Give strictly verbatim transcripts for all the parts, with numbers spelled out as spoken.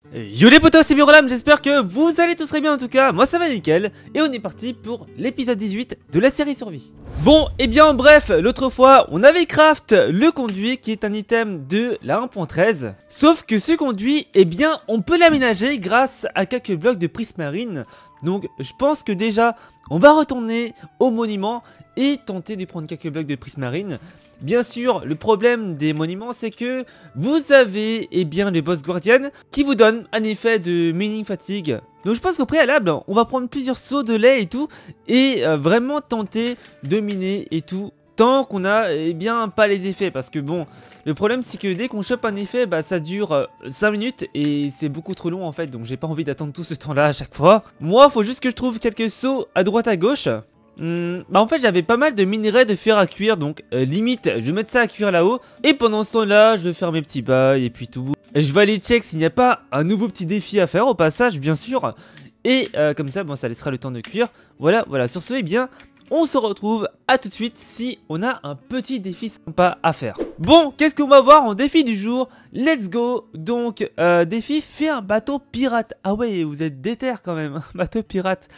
Yo les potos, c'est Birolam, j'espère que vous allez tous très bien en tout cas, moi ça va nickel, et on est parti pour l'épisode dix-huit de la série Survie. Bon, et bien bref, l'autre fois, on avait craft le conduit qui est un item de la un point treize, sauf que ce conduit, eh bien, on peut l'aménager grâce à quelques blocs de prismarine, donc je pense que déjà, on va retourner au monument et tenter de prendre quelques blocs de prismarine. Bien sûr, le problème des monuments, c'est que vous avez eh bien le boss guardian qui vous donne un effet de mining fatigue. Donc je pense qu'au préalable, on va prendre plusieurs seaux de lait et tout, et euh, vraiment tenter de miner et tout, tant qu'on a eh bien pas les effets. Parce que bon, le problème c'est que dès qu'on chope un effet, bah ça dure euh, cinq minutes et c'est beaucoup trop long en fait. Donc j'ai pas envie d'attendre tout ce temps là à chaque fois. Moi, faut juste que je trouve quelques seaux à droite à gauche. Hum, bah en fait j'avais pas mal de minerais de fer à cuire, donc euh, limite je vais mettre ça à cuire là-haut. Et pendant ce temps là je vais faire mes petits bails et puis tout. Et je vais aller check s'il n'y a pas un nouveau petit défi à faire au passage bien sûr. Et euh, comme ça bon ça laissera le temps de cuire. Voilà voilà, sur ce eh bien on se retrouve à tout de suite si on a un petit défi sympa à faire. Bon, qu'est-ce qu'on va voir en défi du jour? Let's go. Donc euh, défi, fait un bateau pirate. Ah ouais, vous êtes déter quand même, bateau pirate.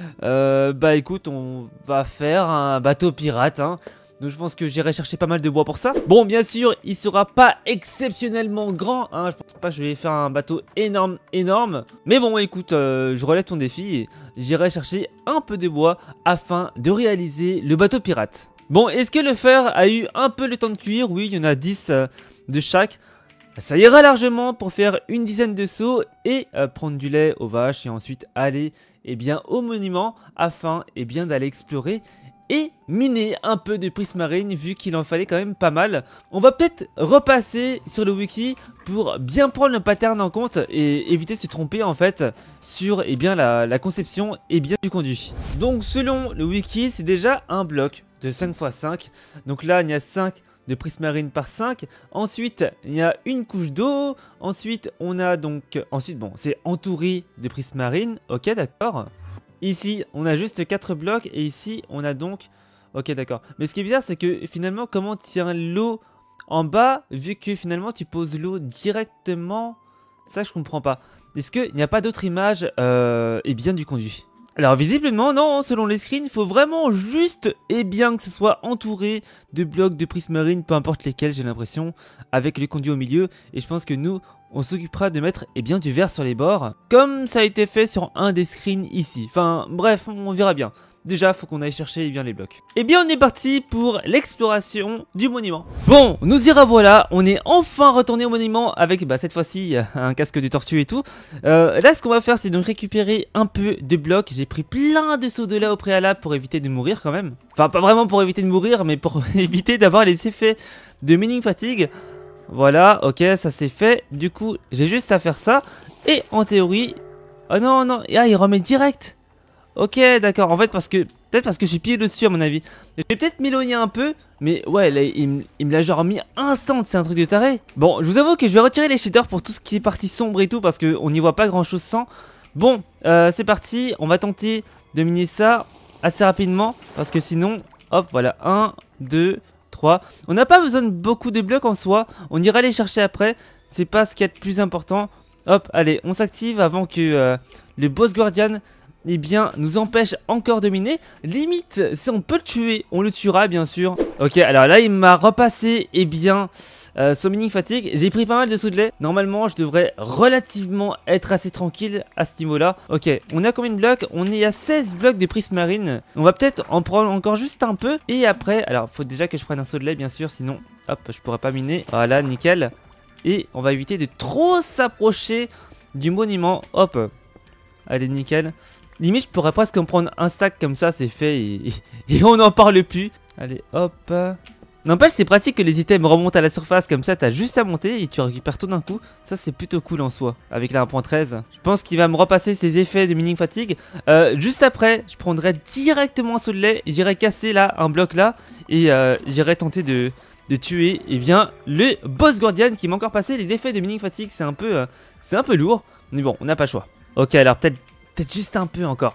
Euh, bah écoute, on va faire un bateau pirate hein. Donc je pense que j'irai chercher pas mal de bois pour ça. Bon, bien sûr, il sera pas exceptionnellement grand hein. Je pense pas que je vais faire un bateau énorme, énorme. Mais bon, écoute, euh, je relève ton défi et j'irai chercher un peu de bois afin de réaliser le bateau pirate. Bon, est-ce que le fer a eu un peu le temps de cuire? Oui, il y en a dix euh, de chaque. Ça ira largement pour faire une dizaine de seaux et euh, prendre du lait aux vaches et ensuite aller eh bien, au monument afin eh bien, d'aller explorer et miner un peu de prismarine vu qu'il en fallait quand même pas mal. On va peut-être repasser sur le wiki pour bien prendre le pattern en compte et éviter de se tromper en fait sur eh bien, la, la conception eh bien, du conduit. Donc selon le wiki, c'est déjà un bloc de cinq fois cinq. Donc là, il y a cinq de prismarine par cinq. Ensuite, il y a une couche d'eau. Ensuite, on a donc... Ensuite, bon, c'est entouré de prismarine. Ok, d'accord. Ici, on a juste quatre blocs. Et ici, on a donc... Ok, d'accord. Mais ce qui est bizarre, c'est que finalement, comment tient l'eau en bas, vu que finalement, tu poses l'eau directement... Ça, je comprends pas. Est-ce qu'il n'y a pas d'autre image euh, et bien du conduit? Alors visiblement non, selon les screens, il faut vraiment juste et bien que ce soit entouré de blocs de prismarine, peu importe lesquels j'ai l'impression, avec le conduit au milieu. Et je pense que nous, on s'occupera de mettre eh bien, du verre sur les bords, comme ça a été fait sur un des screens ici. Enfin bref, on verra bien. Déjà, faut qu'on aille chercher eh bien, les blocs. Et bien, on est parti pour l'exploration du monument. Bon, nous y revoilà. On est enfin retourné au monument avec, bah, cette fois-ci, un casque de tortue et tout. Euh, là, ce qu'on va faire, c'est donc récupérer un peu de blocs. J'ai pris plein de seaux de lait au préalable pour éviter de mourir quand même. Enfin, pas vraiment pour éviter de mourir, mais pour éviter d'avoir les effets de mining fatigue. Voilà, ok, ça c'est fait. Du coup, j'ai juste à faire ça. Et en théorie... Oh non, non, ah, il remet direct. Ok, d'accord, en fait parce que peut-être parce que j'ai pillé dessus à mon avis. Je vais peut-être m'éloigner un peu. Mais ouais, là, il, il me l'a genre mis instant. C'est un truc de taré. Bon, je vous avoue que je vais retirer les shaders pour tout ce qui est partie sombre et tout, parce qu'on n'y voit pas grand chose sans. Bon, euh, c'est parti. On va tenter de miner ça assez rapidement, parce que sinon, hop, voilà, un, deux, trois. On n'a pas besoin de beaucoup de blocs en soi. On ira les chercher après. C'est pas ce qu'il y a de plus important. Hop, allez, on s'active avant que euh, le boss guardian eh bien, nous empêche encore de miner. Limite, si on peut le tuer, on le tuera bien sûr. Ok, alors là, il m'a repassé, eh bien, euh, son mining fatigue. J'ai pris pas mal de seaux de lait. Normalement, je devrais relativement être assez tranquille à ce niveau-là. Ok, on a combien de blocs? On est à seize blocs de prismarine. On va peut-être en prendre encore juste un peu. Et après, alors, faut déjà que je prenne un seau de lait, bien sûr. Sinon, hop, je pourrais pas miner. Voilà, nickel. Et on va éviter de trop s'approcher du monument. Hop, allez, nickel. Limite, je pourrais presque en prendre un stack comme ça, c'est fait et, et, et on n'en parle plus. Allez, hop. N'empêche, c'est pratique que les items remontent à la surface comme ça, t'as juste à monter et tu récupères tout d'un coup. Ça, c'est plutôt cool en soi, avec la un point treize. Je pense qu'il va me repasser ses effets de mining fatigue. Euh, juste après, je prendrai directement un seau de lait, j'irai casser là, un bloc là, et euh, j'irai tenter de... de tuer eh bien, le boss guardian qui m'a encore passé les effets de mining fatigue. C'est un peu euh, c'est un peu lourd, mais bon, on n'a pas le choix. Ok, alors peut-être peut-être juste un peu encore.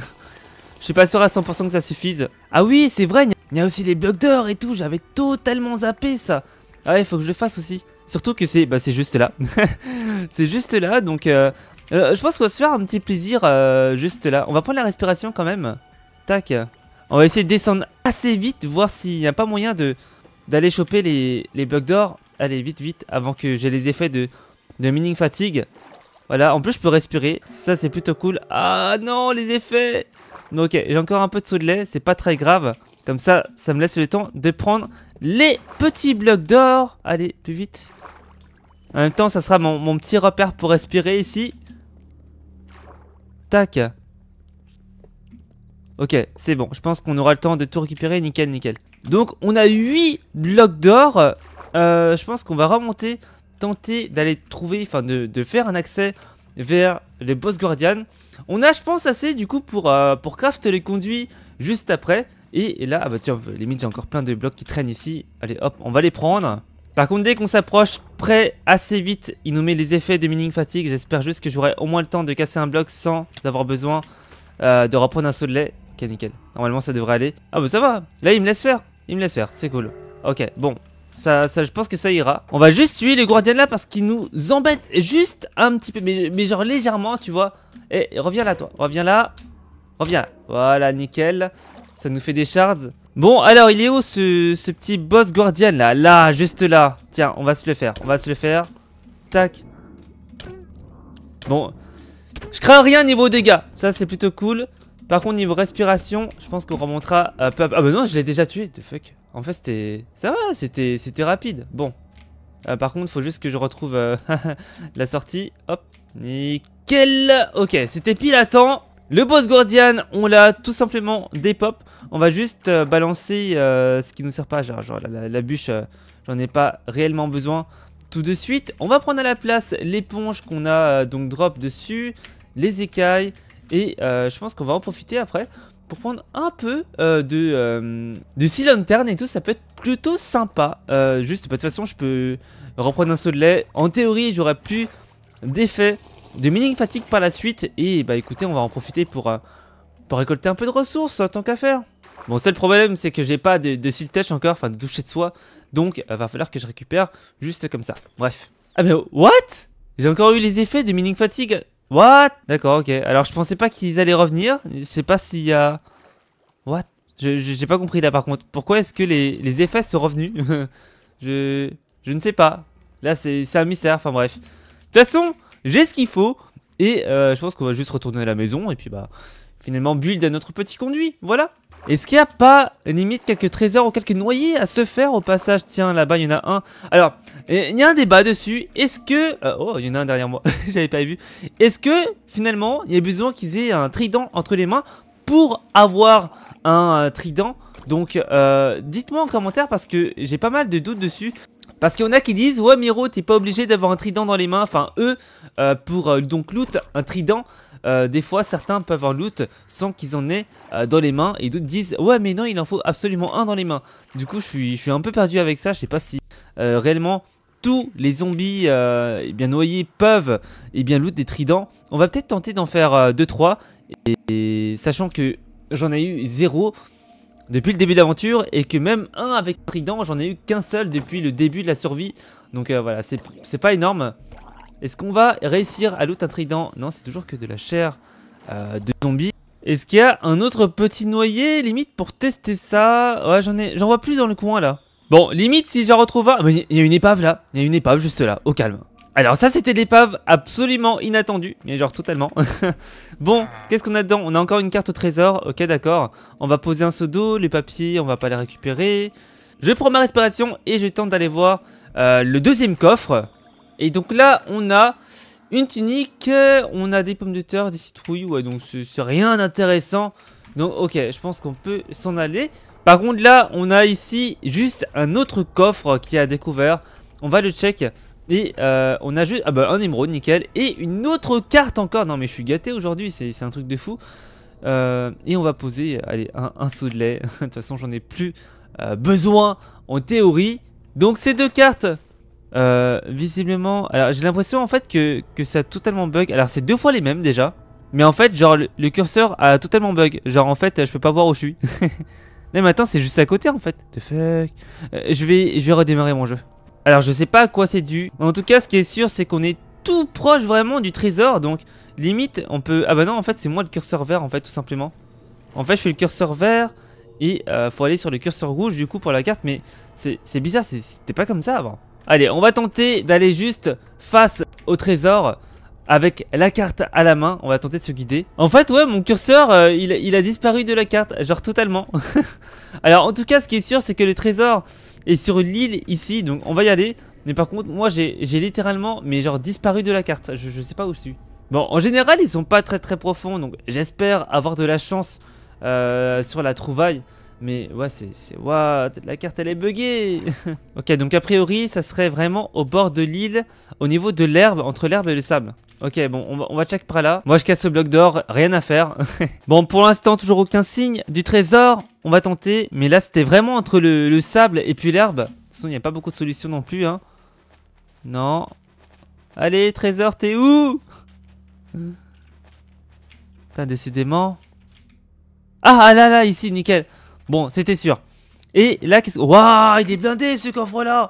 Je suis pas sûr à cent pour cent que ça suffise. Ah oui, c'est vrai, il y a aussi les blocs d'or et tout. J'avais totalement zappé ça. Ah ouais, il faut que je le fasse aussi. Surtout que c'est bah, c'est juste là. C'est juste là, donc euh, euh, je pense qu'on va se faire un petit plaisir euh, juste là. On va prendre la respiration quand même. Tac. On va essayer de descendre assez vite, voir s'il n'y a pas moyen de d'aller choper les, les blocs d'or. Allez, vite, vite, avant que j'ai les effets de, de mining fatigue. Voilà, en plus je peux respirer, ça c'est plutôt cool. Ah non, les effets. Ok, j'ai encore un peu de saut de lait, c'est pas très grave. Comme ça, ça me laisse le temps de prendre les petits blocs d'or. Allez, plus vite. En même temps, ça sera mon, mon petit repère pour respirer ici. Tac. Ok, c'est bon, je pense qu'on aura le temps de tout récupérer, nickel, nickel. Donc, on a huit blocs d'or. Euh, je pense qu'on va remonter, tenter d'aller trouver, enfin de, de faire un accès vers le boss guardian. On a, je pense, assez du coup pour, euh, pour craft les conduits juste après. Et, et là, ah bah tiens, limite j'ai encore plein de blocs qui traînent ici. Allez hop, on va les prendre. Par contre, dès qu'on s'approche près assez vite, il nous met les effets de mining fatigue. J'espère juste que j'aurai au moins le temps de casser un bloc sans avoir besoin euh, de reprendre un saut de lait. Ok, nickel. Normalement, ça devrait aller. Ah bah ça va. Là, il me laisse faire. Il me laisse faire. C'est cool. Ok, bon. Ça, ça, je pense que ça ira. On va juste tuer les guardians là parce qu'ils nous embêtent juste un petit peu. Mais, mais genre légèrement, tu vois. Et eh, reviens là, toi. Reviens là. Reviens là. Voilà, nickel. Ça nous fait des shards. Bon, alors, il est où ce, ce petit boss guardian là? Là, juste là. Tiens, on va se le faire. On va se le faire. Tac. Bon. Je crains rien niveau dégâts. Ça, c'est plutôt cool. Par contre, niveau respiration, je pense qu'on remontera euh, peu à peu. Ah bah non, je l'ai déjà tué. The fuck. En fait, c'était... Ça va, c'était c'était rapide. Bon. Euh, par contre, il faut juste que je retrouve euh, la sortie. Hop. Nickel. Ok, c'était pile à temps. Le boss guardian, on l'a tout simplement dépop. On va juste euh, balancer euh, ce qui nous sert pas. Genre, genre la, la, la bûche, euh, j'en ai pas réellement besoin tout de suite. On va prendre à la place l'éponge qu'on a euh, donc drop dessus. Les écailles. Et euh, je pense qu'on va en profiter après pour prendre un peu euh, de, euh, de sea lanterne et tout. Ça peut être plutôt sympa. euh, Juste, bah, de toute façon, je peux reprendre un saut de lait. En théorie, j'aurai plus d'effet de mining fatigue par la suite. Et bah écoutez, on va en profiter pour, euh, pour récolter un peu de ressources, tant qu'à faire. Bon, seul problème, c'est que j'ai pas de, de seal touch encore, enfin de toucher de soie. Donc, il euh, va falloir que je récupère juste comme ça. Bref. Ah mais what? J'ai encore eu les effets de mining fatigue. What? D'accord, ok. Alors je pensais pas qu'ils allaient revenir. Je sais pas s'il y a... What? Je j'ai pas compris là par contre. Pourquoi est-ce que les, les effets sont revenus? je, je ne sais pas. Là c'est un mystère, enfin bref. De toute façon, j'ai ce qu'il faut. Et euh, je pense qu'on va juste retourner à la maison. Et puis bah, finalement build à notre petit conduit. Voilà. Est-ce qu'il n'y a pas, limite, quelques trésors ou quelques noyés à se faire au passage? Tiens, là-bas, il y en a un. Alors, il y a un débat dessus. Est-ce que... Euh, oh, il y en a un derrière moi. J'avais pas vu. Est-ce que, finalement, il y a besoin qu'ils aient un trident entre les mains pour avoir un euh, trident? Donc, euh, dites-moi en commentaire parce que j'ai pas mal de doutes dessus. Parce qu'il y en a qui disent, ouais, Miro, t'es pas obligé d'avoir un trident dans les mains. Enfin, eux, euh, pour euh, donc loot un trident... Euh, des fois certains peuvent en loot sans qu'ils en aient euh, dans les mains. Et d'autres disent ouais mais non il en faut absolument un dans les mains. Du coup je suis, je suis un peu perdu avec ça. Je sais pas si euh, réellement tous les zombies euh, eh bien noyés peuvent eh bien loot des tridents. On va peut-être tenter d'en faire deux trois et, et sachant que j'en ai eu zéro depuis le début de l'aventure. Et que même un avec trident j'en ai eu qu'un seul depuis le début de la survie. Donc euh, voilà c'est pas énorme. Est-ce qu'on va réussir à loot un trident? Non, c'est toujours que de la chair euh, de zombie. Est-ce qu'il y a un autre petit noyer, limite, pour tester ça? Ouais, j'en ai, j'en vois plus dans le coin, là. Bon, limite, si j'en retrouve un... Il y a une épave, là. Il y a une épave, juste là, au calme. Alors ça, c'était l'épave absolument inattendue. Mais genre, totalement. Bon, qu'est-ce qu'on a dedans? On a encore une carte au trésor. Ok, d'accord. On va poser un seau d'eau. Les papiers, on va pas les récupérer. Je prends ma respiration et je tente d'aller voir euh, le deuxième coffre. Et donc là, on a une tunique, on a des pommes de terre, des citrouilles, ouais, donc c'est rien d'intéressant. Donc ok, je pense qu'on peut s'en aller. Par contre là, on a ici juste un autre coffre qui a découvert. On va le check. Et euh, on a juste ah bah, un émeraude, nickel. Et une autre carte encore. Non mais je suis gâté aujourd'hui, c'est un truc de fou. Euh, et on va poser, allez, un, un seau de lait. De toute façon, j'en ai plus euh, besoin en théorie. Donc ces deux cartes... Euh, visiblement, alors j'ai l'impression en fait que, que ça a totalement bug. Alors c'est deux fois les mêmes déjà. Mais en fait genre le, le curseur a totalement bug. Genre en fait je peux pas voir où je suis. Non mais attends c'est juste à côté en fait. The fuck. euh, Je vais je vais redémarrer mon jeu. Alors je sais pas à quoi c'est dû. En tout cas ce qui est sûr c'est qu'on est tout proche vraiment du trésor. Donc limite on peut... Ah bah non en fait c'est moi le curseur vert en fait tout simplement. En fait je fais le curseur vert et euh, faut aller sur le curseur rouge du coup pour la carte. Mais c'est bizarre, c'était pas comme ça avant. Allez on va tenter d'aller juste face au trésor avec la carte à la main. On va tenter de se guider. En fait ouais mon curseur euh, il, il a disparu de la carte. Genre totalement. Alors en tout cas ce qui est sûr c'est que le trésor est sur l'île ici. Donc on va y aller. Mais par contre moi j'ai littéralement mais genre disparu de la carte. je, je sais pas où je suis. Bon en général ils sont pas très très profonds. Donc j'espère avoir de la chance euh, sur la trouvaille. Mais ouais c'est... What, la carte elle est buggée. Ok donc a priori ça serait vraiment au bord de l'île. Au niveau de l'herbe, entre l'herbe et le sable. Ok bon on va, on va check par là. Moi je casse le bloc d'or, rien à faire. Bon pour l'instant toujours aucun signe du trésor. On va tenter. Mais là c'était vraiment entre le, le sable et puis l'herbe. De toute façon il n'y a pas beaucoup de solutions non plus hein. Non. Allez trésor t'es où? Putain décidément. Ah là là ici nickel. Bon c'était sûr. Et là qu'est-ce que... Waouh il est blindé ce coffre là.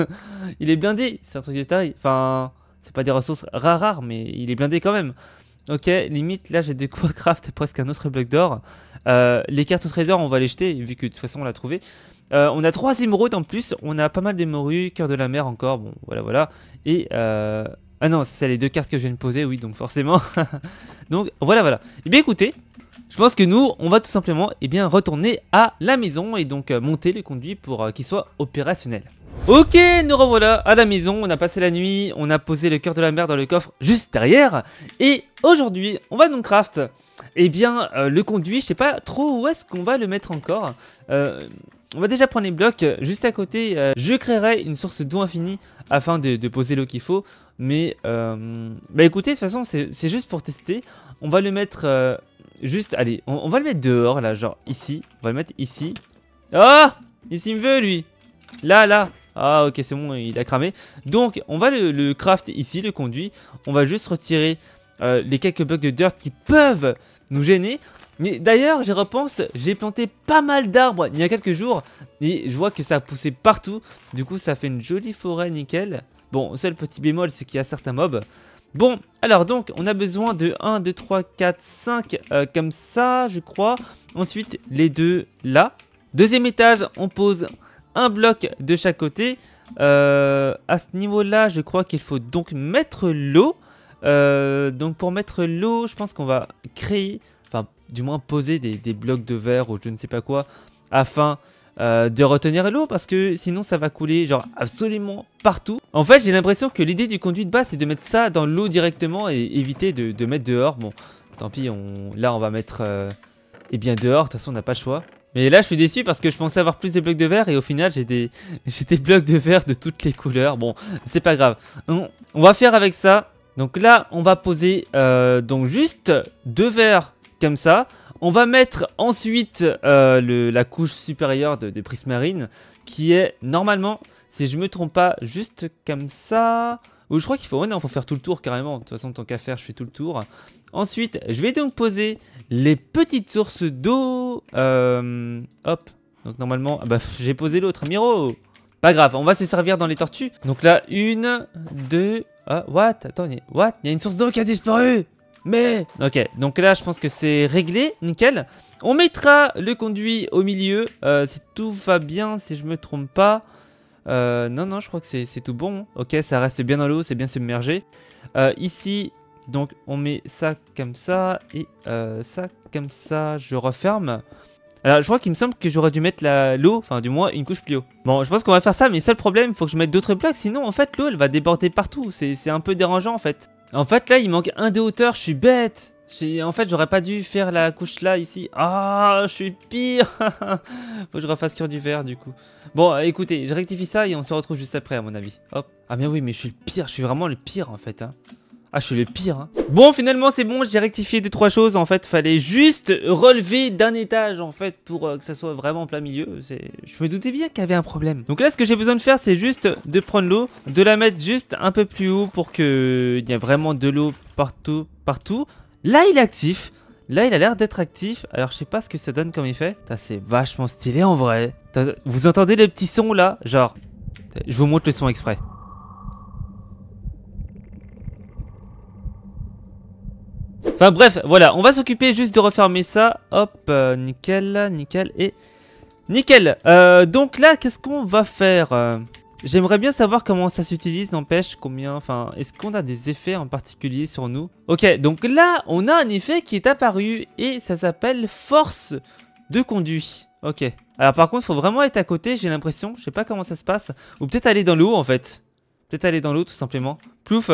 Il est blindé. C'est un truc de taille. Enfin... C'est pas des ressources rares rares mais il est blindé quand même. Ok limite là j'ai de quoi craft presque un autre bloc d'or. euh, Les cartes au trésor on va les jeter vu que de toute façon on l'a trouvé. euh, On a trois émeraudes en plus. On a pas mal d'émeraudes. Cœur de la mer encore. Bon voilà voilà. Et euh... ah non c'est les deux cartes que je viens de poser. Oui donc forcément. Donc voilà voilà. Et bien écoutez, je pense que nous on va tout simplement et bien retourner à la maison. Et donc euh, monter le conduit pour euh, qu'il soit opérationnel. Ok, nous revoilà à la maison, on a passé la nuit, on a posé le cœur de la mer dans le coffre juste derrière. Et aujourd'hui, on va donc craft, eh bien, euh, le conduit, je sais pas trop où est-ce qu'on va le mettre encore. Euh, on va déjà prendre les blocs, juste à côté, euh, je créerai une source d'eau infinie afin de, de poser l'eau qu'il faut. Mais, euh, bah écoutez, de toute façon, c'est juste pour tester. On va le mettre euh, juste, allez, on, on va le mettre dehors, là, genre ici. On va le mettre ici. Oh, ici il me veut, lui. Là, là. Ah ok c'est bon il a cramé. Donc on va le, le craft ici, le conduit. On va juste retirer euh, les quelques blocs de dirt qui peuvent nous gêner. Mais d'ailleurs j'y repense, j'ai planté pas mal d'arbres il y a quelques jours. Et je vois que ça a poussé partout. Du coup ça fait une jolie forêt nickel. Bon seul petit bémol c'est qu'il y a certains mobs. Bon alors donc on a besoin de un, deux, trois, quatre, cinq euh, comme ça je crois. Ensuite les deux là. Deuxième étage on pose un bloc de chaque côté. Euh, à ce niveau-là, je crois qu'il faut donc mettre l'eau. Euh, donc pour mettre l'eau, je pense qu'on va créer, enfin du moins poser des, des blocs de verre ou je ne sais pas quoi, afin euh, de retenir l'eau, parce que sinon ça va couler genre absolument partout. En fait, j'ai l'impression que l'idée du conduit de base, c'est de mettre ça dans l'eau directement et éviter de, de mettre dehors. Bon, tant pis, on, là on va mettre euh, eh bien dehors, de toute façon on n'a pas le choix. Mais là je suis déçu parce que je pensais avoir plus de blocs de verre et au final j'ai des, j'ai des blocs de verre de toutes les couleurs. Bon c'est pas grave, on, on va faire avec ça. Donc là on va poser euh, donc juste deux verres comme ça. On va mettre ensuite euh, le, la couche supérieure de, de prismarine qui est normalement, si je me trompe pas, juste comme ça. Ou je crois qu'il faut, ouais, non, faut faire tout le tour carrément. De toute façon tant qu'à faire je fais tout le tour. Ensuite, je vais donc poser les petites sources d'eau. Euh, hop. Donc normalement, ah bah j'ai posé l'autre, Miro. Pas grave, on va se servir dans les tortues. Donc là, une, deux. Ah, what? Attends, what? Il y a une source d'eau qui a disparu. Mais, ok. Donc là, je pense que c'est réglé, nickel. On mettra le conduit au milieu. Euh, si tout va bien, si je me trompe pas. Euh, non, non, je crois que c'est tout bon. Ok, ça reste bien dans l'eau, c'est bien submergé. Euh, ici. Donc on met ça comme ça et euh, ça comme ça, je referme. Alors je crois qu'il me semble que j'aurais dû mettre l'eau, enfin du moins une couche plus haut. Bon je pense qu'on va faire ça mais seul problème, il faut que je mette d'autres blocs sinon en fait l'eau elle va déborder partout, c'est un peu dérangeant en fait. En fait là il manque un de hauteur, je suis bête. En fait j'aurais pas dû faire la couche là ici. Ah je suis pire. Faut que je refasse cœur du verre du coup. Bon écoutez, je rectifie ça et on se retrouve juste après à mon avis. Hop. Ah mais oui mais je suis le pire, je suis vraiment le pire en fait hein. Ah je suis le pire hein. Bon finalement c'est bon, j'ai rectifié deux trois choses. En fait fallait juste relever d'un étage en fait pour euh, que ça soit vraiment en plein milieu. Je me doutais bien qu'il y avait un problème. Donc là ce que j'ai besoin de faire c'est juste de prendre l'eau, de la mettre juste un peu plus haut pour qu'il y ait vraiment de l'eau partout, partout. Là il est actif. Là il a l'air d'être actif. Alors je sais pas ce que ça donne comme effet. C'est vachement stylé en vrai. Vous entendez le petit son là? Genre Je vous montre le son exprès. Enfin bref, voilà, on va s'occuper juste de refermer ça. Hop, euh, nickel, nickel et nickel. Euh, donc là, qu'est-ce qu'on va faire euh, J'aimerais bien savoir comment ça s'utilise, n'empêche, combien, enfin, est-ce qu'on a des effets en particulier sur nous? Ok, donc là, on a un effet qui est apparu et ça s'appelle force de conduit. Ok. Alors par contre, il faut vraiment être à côté, j'ai l'impression, je sais pas comment ça se passe. Ou peut-être aller dans l'eau en fait. Peut-être aller dans l'eau tout simplement. Plouf.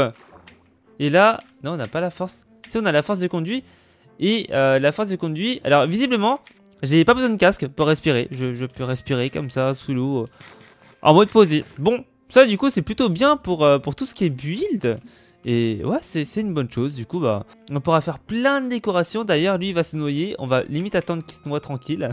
Et là, non, on n'a pas la force. Si, on a la force de conduit. Et euh, la force de conduit, alors visiblement, j'ai pas besoin de casque pour respirer. Je, je peux respirer comme ça, sous l'eau, euh, en mode posé. Bon, ça du coup, c'est plutôt bien pour, euh, pour tout ce qui est build. Et ouais, c'est une bonne chose. Du coup, bah, on pourra faire plein de décorations. D'ailleurs, lui, il va se noyer. On va limite attendre qu'il se noie tranquille.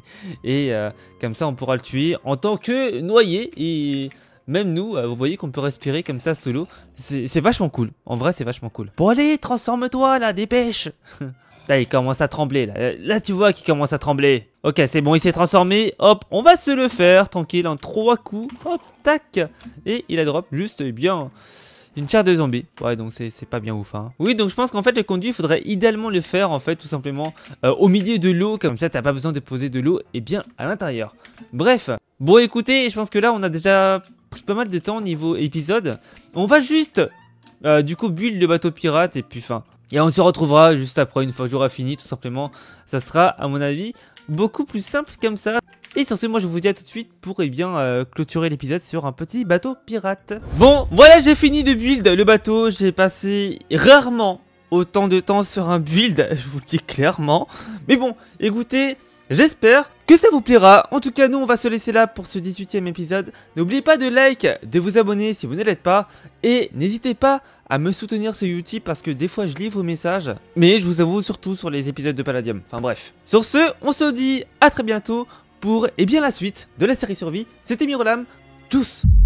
Et euh, comme ça, on pourra le tuer en tant que noyé. Et même nous, vous voyez qu'on peut respirer comme ça sous l'eau. C'est vachement cool. En vrai, c'est vachement cool. Bon, allez, transforme-toi là, dépêche. Là, il commence à trembler. Là, là tu vois qu'il commence à trembler. Ok, c'est bon, il s'est transformé. Hop, on va se le faire tranquille en trois coups. Hop, tac. Et il a drop juste bien une chair de zombie. Ouais, donc c'est pas bien ouf. Hein. Oui, donc je pense qu'en fait, le conduit, il faudrait idéalement le faire, en fait, tout simplement euh, au milieu de l'eau. Comme ça, t'as pas besoin de poser de l'eau et bien à l'intérieur. Bref. Bon, écoutez, je pense que là, on a déjà pris pas mal de temps au niveau épisode. On va juste, euh, du coup, build le bateau pirate et puis, enfin... Et on se retrouvera juste après, une fois que j'aurai fini, tout simplement. Ça sera, à mon avis, beaucoup plus simple comme ça. Et sur ce, moi je vous dis à tout de suite pour eh bien euh, clôturer l'épisode sur un petit bateau pirate. Bon, voilà, j'ai fini de build le bateau. J'ai passé rarement autant de temps sur un build, je vous le dis clairement. Mais bon, écoutez, j'espère que ça vous plaira. En tout cas, nous, on va se laisser là pour ce dix-huitième épisode. N'oubliez pas de like, de vous abonner si vous ne l'êtes pas. Et n'hésitez pas à me soutenir sur YouTube parce que des fois, je lis vos messages. Mais je vous avoue surtout sur les épisodes de Palladium. Enfin bref. Sur ce, on se dit à très bientôt pour eh bien, la suite de la série Survie. C'était Mirolam. Tchuss.